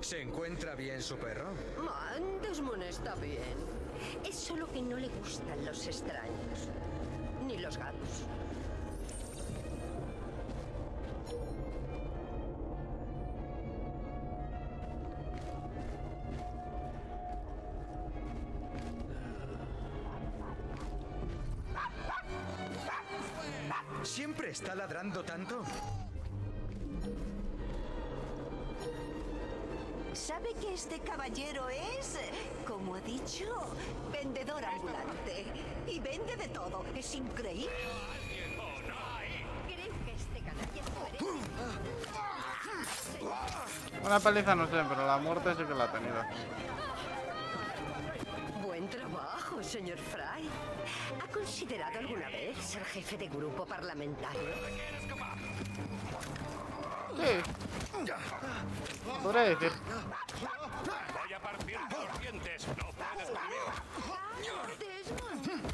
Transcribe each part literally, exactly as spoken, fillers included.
¿Se encuentra bien su perro? Man, Desmond está bien. Es solo que no le gustan los extraños. Ni los gatos. ¿Siempre está ladrando tanto? ¿Sabe que este caballero es, como ha dicho, vendedor ambulante? Y vende de todo. Es increíble. Creo que este canalla merece... Una paliza no sé, pero la muerte sí que la ha tenido. Buen trabajo, señor Fry. ¿Ha considerado alguna vez ser jefe de grupo parlamentario? Sí. Podría decir. Voy a partirte los dientes. No puedes conmigo. Desmond.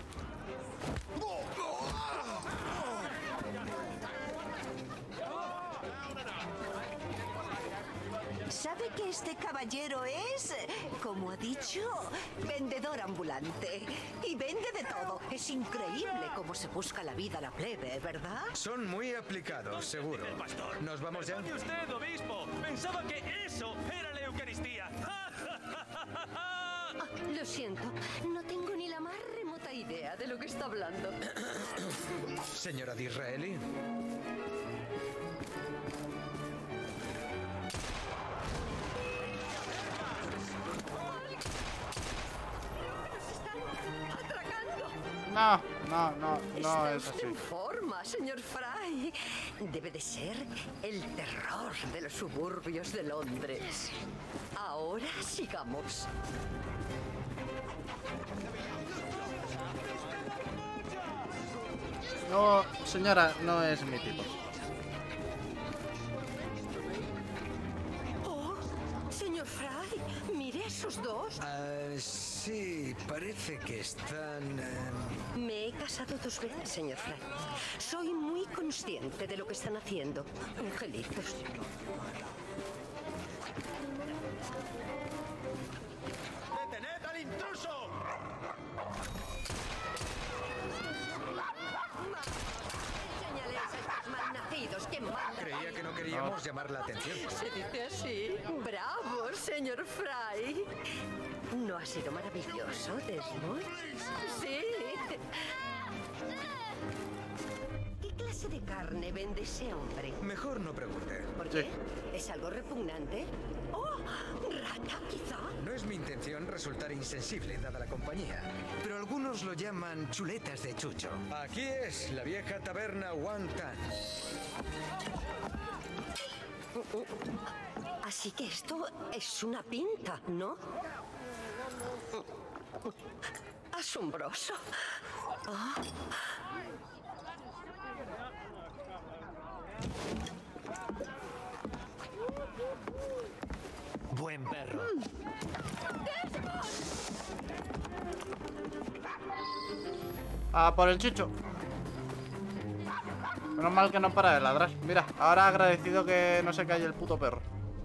¿Sabe que este caballero es, como ha dicho, vendedor ambulante? Y vende de todo. Es increíble cómo se busca la vida a la plebe, ¿verdad? Son muy aplicados, seguro. ¿Nos vamos ya? Perdone usted, obispo. Pensaba que eso era la Eucaristía. Ah, lo siento, no tengo ni la más remota idea de lo que está hablando. Señora Disraeli. No, no, no, no ¿Está es usted así. en forma, señor Fry? Debe de ser el terror de los suburbios de Londres. Ahora sigamos. No, señora, no es mi tipo. Oh, señor Fry, mire esos dos. Ah, sí, parece que están... eh, Me he casado dos veces, señor Fry. Soy muy consciente de lo que están haciendo. Angelitos. ¡Detened al intruso! Señales a estos malnacidos que mandan. Creía que no queríamos llamar la atención. Se dice así. Bravo, señor Fry. ¿No ha sido maravilloso, Desmond? Sí. ¿Qué clase de carne vende ese hombre? Mejor no pregunte. ¿Por Sí. qué? ¿Es algo repugnante? ¡Oh! ¿Rata, quizá? No es mi intención resultar insensible, dada la compañía. Pero algunos lo llaman chuletas de chucho. Aquí es la vieja taberna One Tan. Así que esto es una pinta, ¿no? Asombroso. Ah. Buen perro. Ah, por el chicho. Menos mal que no para de ladrar. Mira, ahora agradecido que no se calle el puto perro.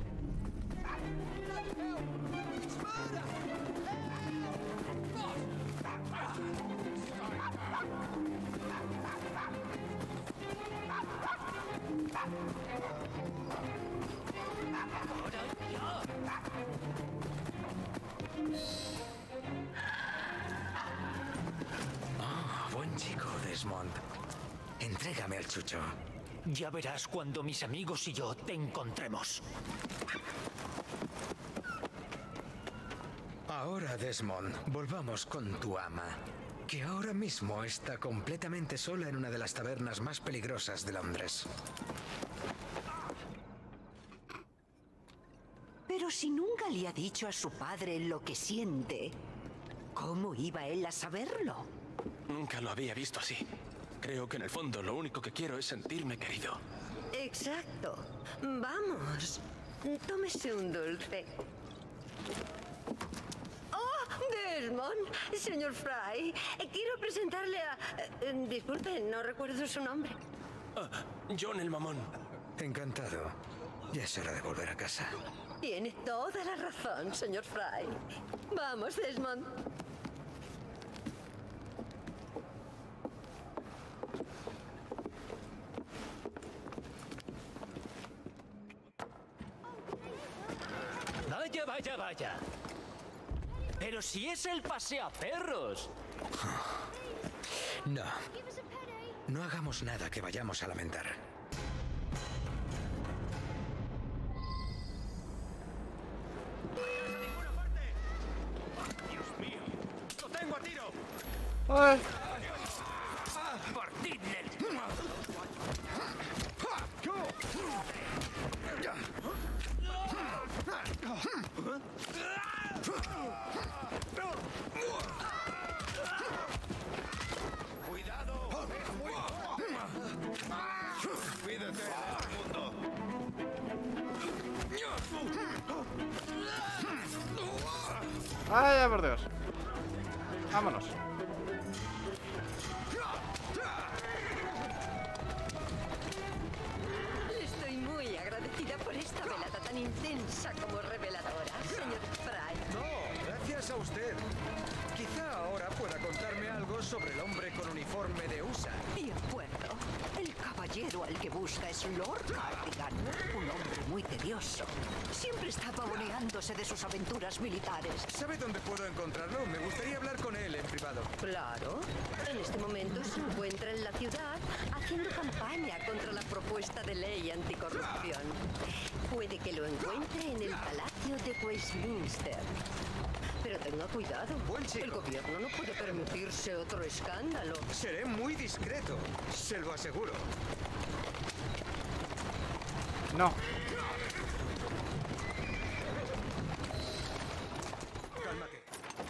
Ah, buen chico, Desmond. Entrégame al chucho. Ya verás cuando mis amigos y yo te encontremos. Ahora, Desmond, volvamos con tu ama, que ahora mismo está completamente sola en una de las tabernas más peligrosas de Londres. Pero si nunca le ha dicho a su padre lo que siente, ¿cómo iba él a saberlo? Nunca lo había visto así. Creo que en el fondo lo único que quiero es sentirme querido. Exacto. Vamos. Tómese un dulce. ¡Oh, Desmond! Señor Fry, eh, quiero presentarle a... eh, disculpe, no recuerdo su nombre. Ah, John el Mamón. Encantado. Ya es hora de volver a casa. Tiene toda la razón, señor Fry. Vamos, Desmond. Vaya, vaya, vaya. Pero si es el paseaperros. No. No hagamos nada que vayamos a lamentar. ¡Dios mío! ¡Lo tengo a tiro! Ay. ¡Partidle! ¡Cuidado! ¡Cuídate del mundo! Ay, por Dios. Vámonos. Estoy muy agradecida por esta velada tan intensa como reveladora, señor Fry. No, gracias a usted. Quizá ahora pueda contarme algo sobre el hombre con uniforme de U S A. De acuerdo. El caballero al que busca es Lord Cardigan, un hombre muy tedioso. Siempre está pavoneándose de sus aventuras militares. ¿Sabe dónde puedo encontrarlo? Me gustaría hablar con él en privado. Claro. En este momento se encuentra en la ciudad haciendo campaña contra la propuesta de ley anticorrupción. Puede que lo encuentre en el Palacio de Westminster. Pero tenga cuidado. Buen chico. El gobierno no puede permitirse otro escándalo. Seré muy discreto, se lo aseguro. No. Cálmate.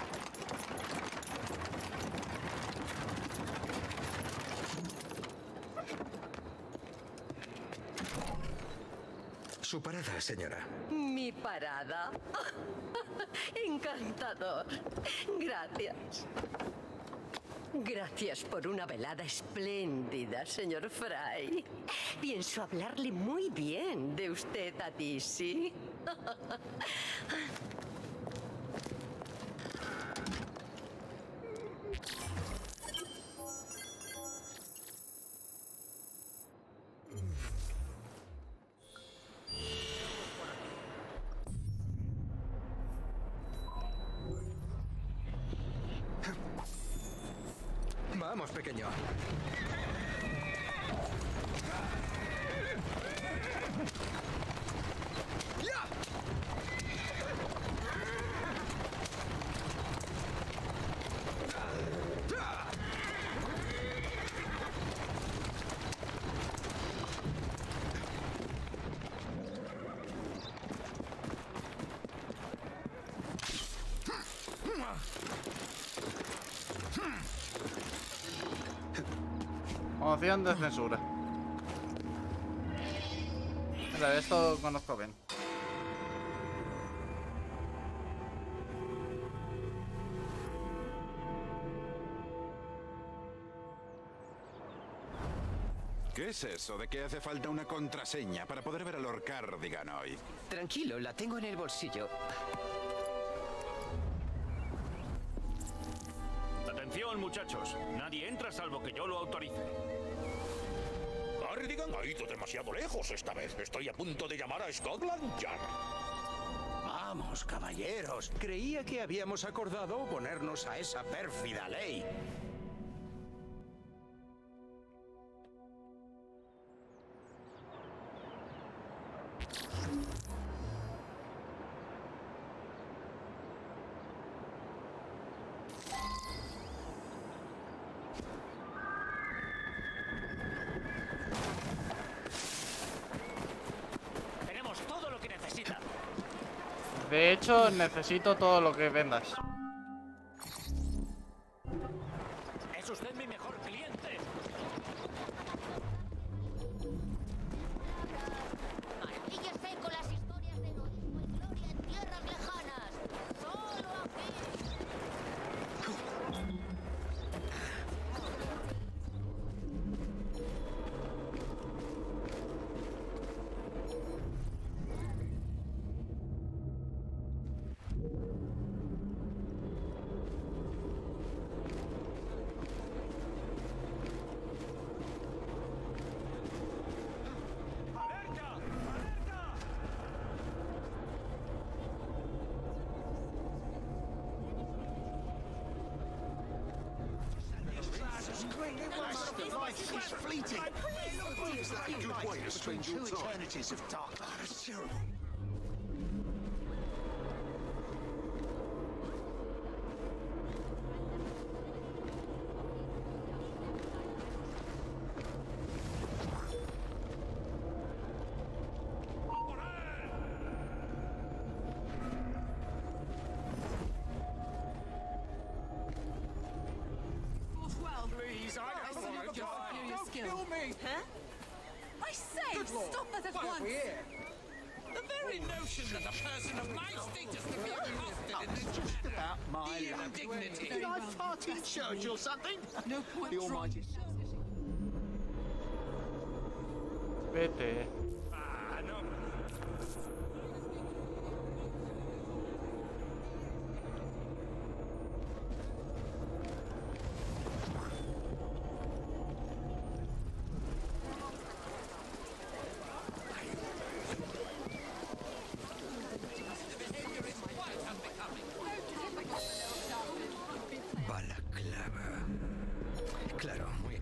Su parada, señora. Mi parada. Encantador. Gracias. Gracias por una velada espléndida, señor Fry. Pienso hablarle muy bien de usted a Dizzy. Vamos, pequeño. Moción de censura. Mira, esto lo conozco bien. ¿Qué es eso de que hace falta una contraseña para poder ver a Lord Cardigan hoy? Tranquilo, la tengo en el bolsillo. Atención, muchachos. Nadie entra salvo que yo lo autorice. Cardigan ha ido demasiado lejos esta vez. Estoy a punto de llamar a Scotland Yard. Vamos, caballeros. Creía que habíamos acordado oponernos a esa pérfida ley. Tenemos todo lo que necesita. De hecho, necesito todo lo que vendas. Es usted mi mejor cliente. Maravíllese con las historias de heroísmo y gloria en tierras lejanas. Solo aquí. life is fleeting. Is that a good way to spend your time? Two eternities of dark. It's terrible. I say, stop that at once! The very notion that a person of my status can be accosted in this Just about my the luck. indignity. Did I fart in church or something? No point The Almighty. Vete. Ah, no. Balaclava. Claro, muy...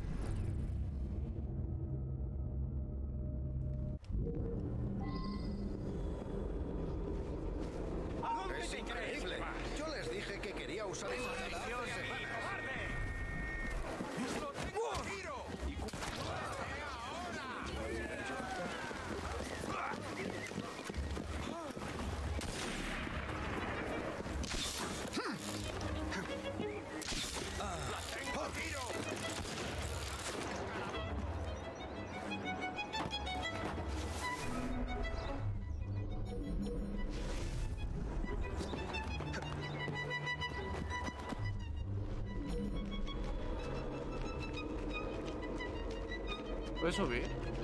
Es increíble. Yo les dije que quería usar esa ¿Puedes subir?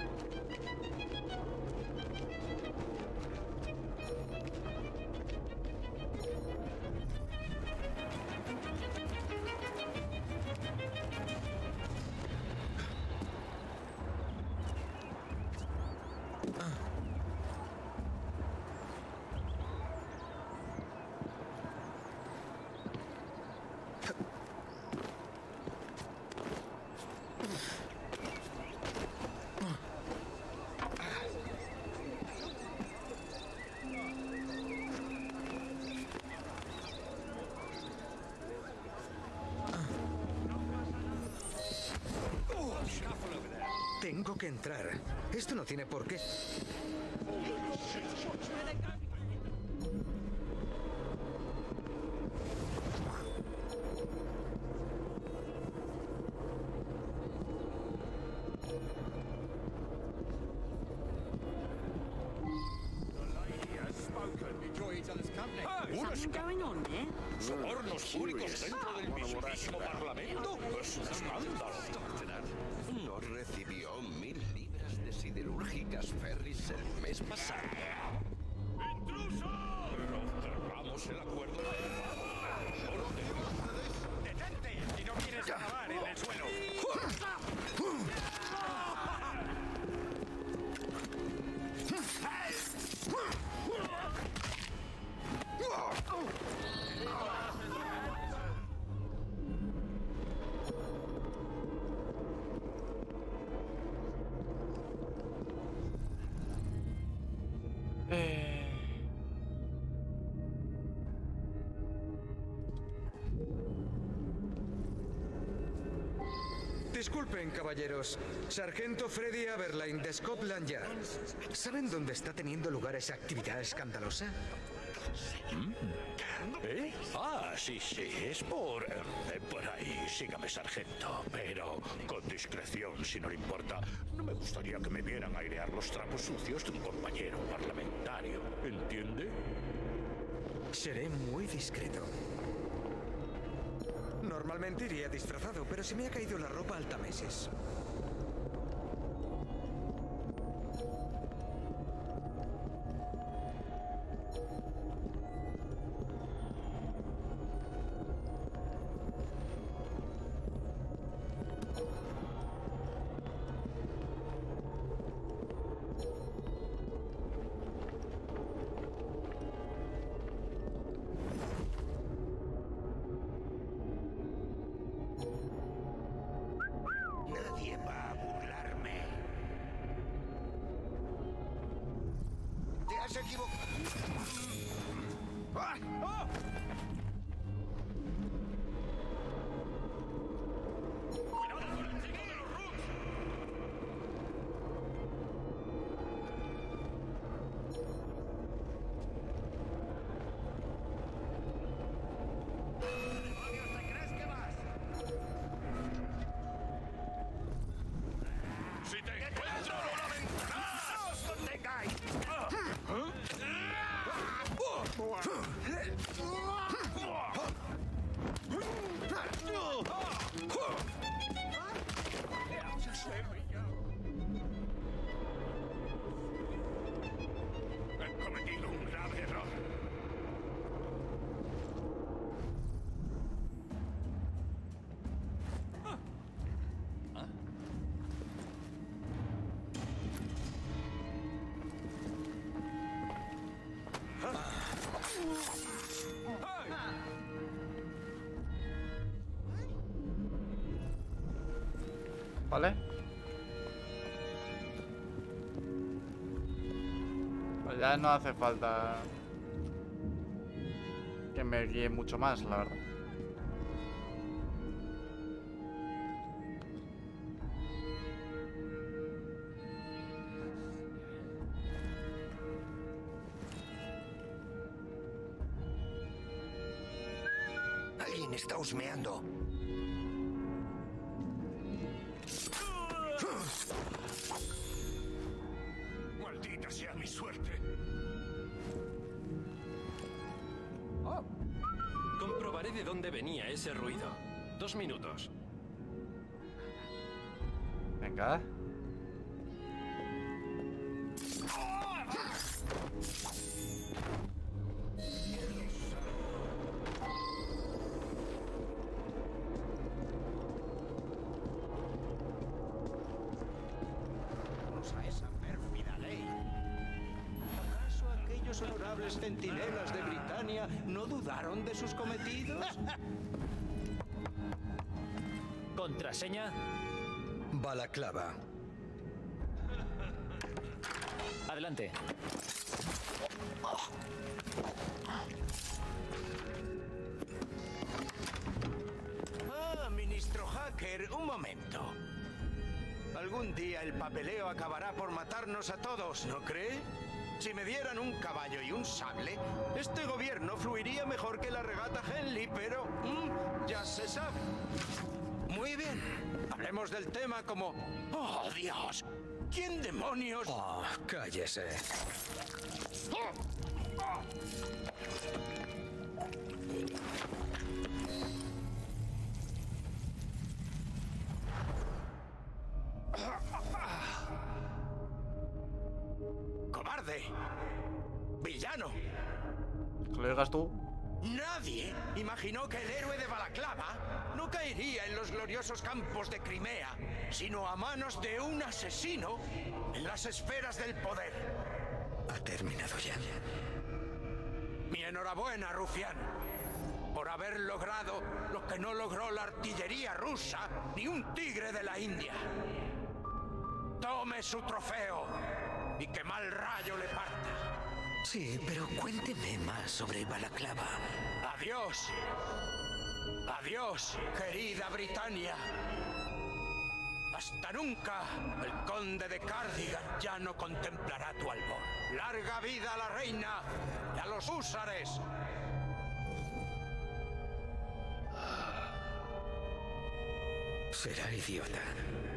Tengo que entrar. Esto no tiene por qué. Something going on there? ¿Sobornos públicos dentro del mismísimo Parlamento? Es un escándalo. No recibió mil libras de siderúrgicas Ferris el mes pasado. ¡Intruso! Cerramos el acuerdo de ¡Detente! Y no quieres acabar en el suelo. Eh... Disculpen, caballeros. Sargento Freddy Aberline de Scotland Yard. ¿Saben dónde está teniendo lugar esa actividad escandalosa? ¿Eh? Ah, sí, sí, es por... eh, por ahí. Sígame, sargento. Pero con discreción, si no le importa. No me gustaría que me vieran airear los trapos sucios de un compañero parlamentario. ¿Entiende? Seré muy discreto. Normalmente iría disfrazado, pero se me ha caído la ropa altameses. Nadie va a burlarme. Te has equivocado. ¡Ah! ¡Oh! He cometido un grave error. ¿Vale? Pues ya no hace falta que me guíe mucho más, la verdad. Alguien está husmeando. Maldita sea mi suerte. Oh. Comprobaré de dónde venía ese ruido. Dos minutos. Venga. A esa pérfida ley. ¿Acaso aquellos honorables centinelas de Britania no dudaron de sus cometidos? ¿Contraseña? Balaclava. Adelante. Ah, ministro Hacker, un momento. Algún día el papeleo acabará por matarnos a todos, ¿no cree? Si me dieran un caballo y un sable, este gobierno fluiría mejor que la regata Henley, pero mm, ya se sabe. Muy bien, hablemos del tema como... ¡Oh, Dios! ¿Quién demonios...? Oh, cállese. ¡Cobarde! ¡Villano! Que lo digas tú. Nadie imaginó que el héroe de Balaclava no caería en los gloriosos campos de Crimea, sino a manos de un asesino en las esferas del poder. Ha terminado ya. Mi enhorabuena, rufián, por haber logrado lo que no logró la artillería rusa ni un tigre de la India. Tome su trofeo y que mal rayo le parta. Sí, pero cuénteme más sobre Balaclava. Adiós. Adiós, querida Britania. Hasta nunca el conde de Cardigan ya no contemplará tu albor. Larga vida a la reina y a los húsares. Será idiota.